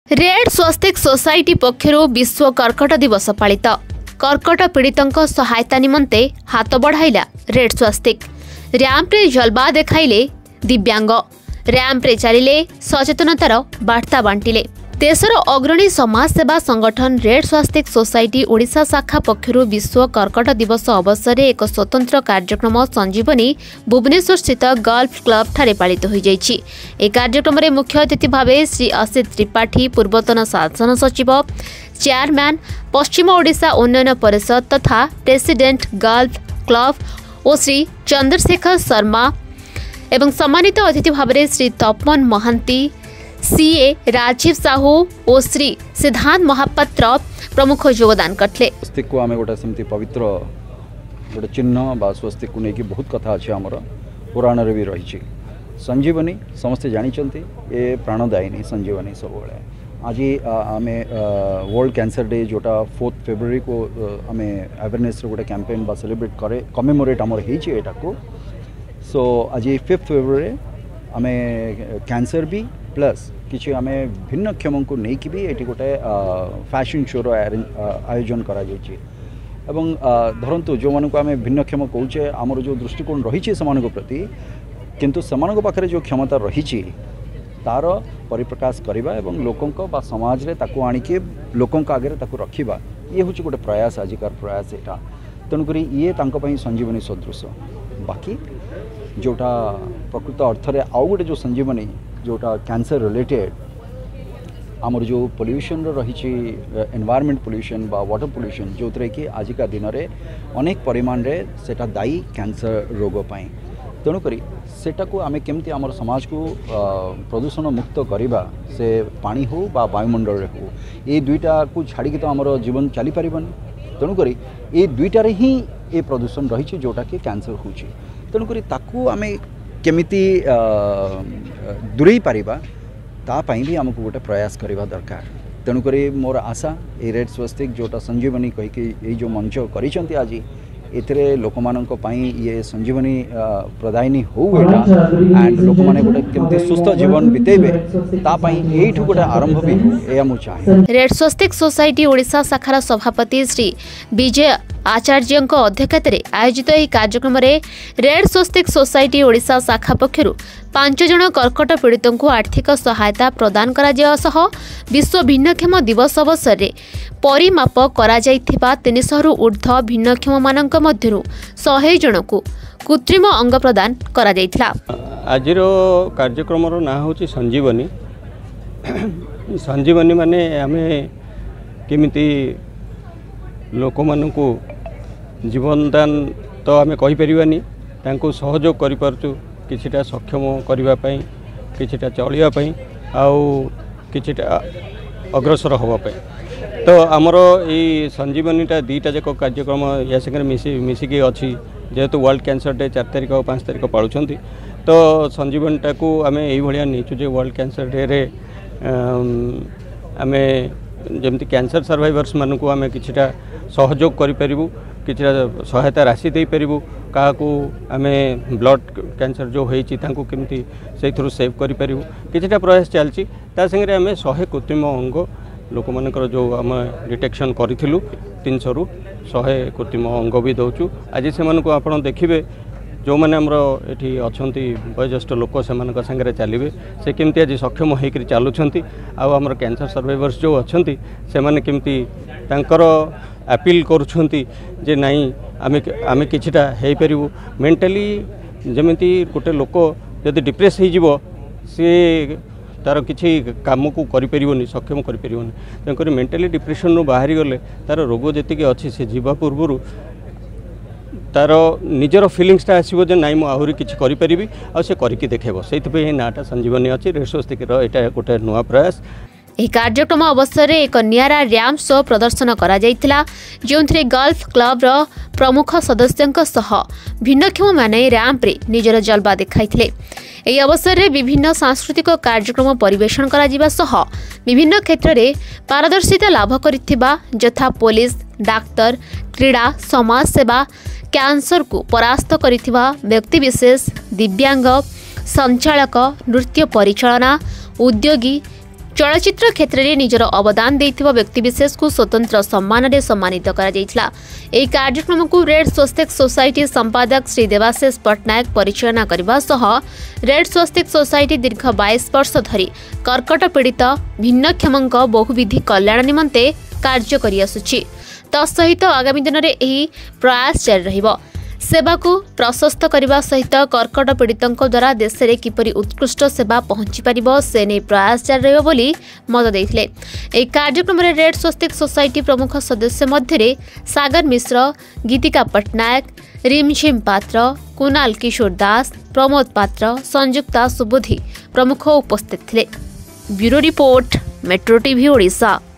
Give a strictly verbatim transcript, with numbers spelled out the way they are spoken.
Red स्वस्तिक society पक्षर विश्व कर्कट दिवस पालित। कर्कट पीड़ितों सहायता निमंते हाथ बढ़ाइला रेड स्वस्तिक। रैंप्रे जलवा देखाइले दिव्यांग। रैंप्रे चलिले सचेतनतार बार्ता बांटिले। देशर अग्रणी समाज सेवा संगठन रेड स्वस्तिक सोसाइटी ओडिशा शाखा पक्षर विश्व कर्कट दिवस अवसर में एक स्वतंत्र कार्यक्रम संजीवनी भुवनेश्वर स्थित गल्फ क्लब ठारे पालित हो जाइछि। ए कार्यक्रम में मुख्य अतिथि भाव श्री असित त्रिपाठी, पूर्वतन शासन सचिव, चेयरमैन पश्चिम ओडिशा उन्नयन परिषद तथा प्रेसिडेंट गल्फ क्लब और श्री चंद्रशेखर शर्मा एवं सम्मानित अतिथि भाव श्री तपन महांती, सीए राजीव साहू और श्री सिद्धांत महापात्र प्रमुख योगदान करते। स्वस्तिक को आम गोटे सेमती पवित्र गोटे चिन्ह बा स्वस्तिक को लेकिन बहुत कथा अच्छे आमर पुराण भी रही। संजीवनी समस्ते जानते ये प्राणदायिनी संजीवनी सब आज आम वर्ल्ड कैंसर डे जोटा फोर्थ फेब्रुआरी को आम अवेयरनेस गोटे कैंपेन बा सेलिब्रेट करे कमेमोरेट आमर हो। सो आज फिफ्थ फेब्रुआरी आम कैंसर भी प्लस किसी आम भिन्न क्षम को लेकिन भी ये गोटे फैशन शोर आयोजन करा एवं धरतु जो मानक आम भिन्न क्षम कौचे आमर जो दृष्टिकोण रही प्रति किंतु सेमानक पाखरे जो क्षमता रही तार परिप्रकाश करवा एवं लोकों बा समाज रे ताकू आनिके लोकों आगे ताकू रखिबा ये हूँ गोटे प्रयास आजिकार प्रयास यहाँ। तेणुक ये संजीवनी सदृश बाकी जोटा प्रकृत अर्थ रे आउ गोटे जो संजीवनी जोटा कैंसर रिलेटेड आमर जो पोल्यूशन रही एनवायरमेंट पोल्यूशन बा वाटर पोल्यूशन जो थे कि आजिका दिन में अनेक परिमाण रे सेटा दायी कैंसर रोग पाई। तेणुक सेटा को आमे केमती आमर समाज को प्रदूषण मुक्त करवा से पानी हो बा वायुमंडल रे हो ये दुईटा को छाड़ी तो आमर जीवन चली पारिबनी। तेणुक ये दुईटार ही ये प्रदूषण रही जोटा कि कैंसर हो। तेणुक ताकू आमे केमिति दूरे पारिबा तापाई भी आमको गोटे प्रयास करवा दरकार। तेणुक मोर आशा ये रेड स्वस्तिक जोटा संजीवनी कहीकि ये जो मंच करिसेंती आज एथिरे लोक मानक पई ये संजीवनी प्रदायिनी हो एंड लोक माने गोटे केमती सुस्थ जीवन बितेबे तापाई एठु गोटे आरंभ भी एया मु चाहे। रेड स्वस्तिक सोसाइटी ओडिशा शाखार सभापति श्री विजय आचार्य अध्यक्षतार आयोजित यह कार्यक्रम में रेड स्वस्तिक सोसाइटी ओडिशा शाखा पक्षर पांच जन कर्कट पीड़ितों को आर्थिक सहायता प्रदान करा सह विश्व भिन्नक्षम दिवस अवसर में परिमाप करा जाइथिबा तीन सौ रु ऊर्ध्व भिन्नक्षम मानक मध्यरु सौ जन को कृत्रिम अंग प्रदान करा जाइथिला। आजिर कार्यक्रम ना होची संजीवनी। संजीवनी माने आमे केमिति लोक मानकु जीवनदान तो आमे कहि परिबानी तांको सहयोग करि परचु किछिटा सक्षम करिबा पई किछिटा चलिबा पई आउ किछिटा अग्रसर होबा पई। तो आमर ये संजीवनीटा दुईटा जाक कार्यक्रम या संगे मिसी मिसिकी अच्छी जेहेतु वर्ल्ड कैंसर डे चार तारिख और पाँच तारिख पालुंट तो संजीवनीटा को आम ये नीचु जे वर्ल्ड कैंसर डे रे आम जमती कैंसर सर्वाइवर्स मानक आम किछिटा सहयोग करूँ किछिटा सहायता राशि दे पारू क्या आम ब्लड कैंसर जो होती केमती से सेव करूँ किछिटा प्रयास चलती संगे आम शहे कृत्रिम अंग लोक मानकर जो आम डिटेक्शन करूँ तीन सौ रु शहे कृत्रिम अंग भी दौचु। आज से आप देखिए जो मैंने आमर ये अच्छा वयोज्येष्ठ लोक से सांगे चलिए से केमती आज सक्षम होकर चलुंट आमर कैंसर सर्वाइवर्स जो अच्छा से मैंने केमती तांकर अपील करुँचे जे नाई आम आम किछिटा हो पारू मेंटाली जमीती गोटे लोक जदि डिप्रेस हो सी तार किसी काम को करें सक्षम करें तेणुक मेंटाली डिप्रेशन रू बाहरी गले तार रोग जी अच्छी से जीवा पूर्व तार निजर फिलिंग्सटा आसो जे नाई मुझे किसी करी आ से करके देखेब से नाटा संजीवनी अच्छी रेड स्वस्तिक यहाँ गोटे नुआ प्रयास। यह कार्यक्रम अवसर में एक नियारा रैंप शो प्रदर्शन करा जाइथिला जो गल्फ क्लब रो प्रमुख सदस्यों सह भिन्नक्षम माने रैंप रे निजर जलवा देखाइथिले। एही अवसर में विभिन्न सांस्कृतिक कार्यक्रम परिवेषण करा जिबा सह विभिन्न क्षेत्र में पारदर्शिता लाभ करिथिबा यथा पुलिस, डाक्तर, क्रीड़ा, समाज सेवा, कैंसर को परास्त करिथिबा व्यक्तिविशेष, दिव्यांग, संचालक, नृत्य परिचालना, उद्योगी, चलचित्र क्षेत्र में निजर अवदान देथिबा व्यक्तिविशेष को स्वतंत्र सम्मान रे सम्मानित करा जायछला। एही कार्यक्रम को रेड स्वस्तिक सोसाइटी संपादक श्री देवाशीष पट्टनायक परिचालना करबा सह रेड स्वस्तिक सोसाइटी दीर्घ बाईस वर्ष धरी कर्कट पीड़ित भिन्नक्षमक बहुविधि कल्याण निमंते कार्य करि आसुछि। तत्सहित आगामी दिन में यह प्रयास जारी रहिबो। सेवा को प्रशस्त करने सहित कर्कट पीड़ितों द्वारा देश में किपरि उत्कृष्ट सेवा पहुंची पारिबो से नहीं प्रयास जारी रहिबो बोली मत देथिले। एही कार्यक्रम में रेड स्वस्तिक सोसाइटी प्रमुख सदस्य मध्य सागर मिश्र, गीतिका पट्टनायक, रिमझिम पात्र, कुणाल किशोर दास, प्रमोद पात्र, संयुक्ता सुबोधी प्रमुख उपस्थित थिले। Bureau report, metro TV Odisha.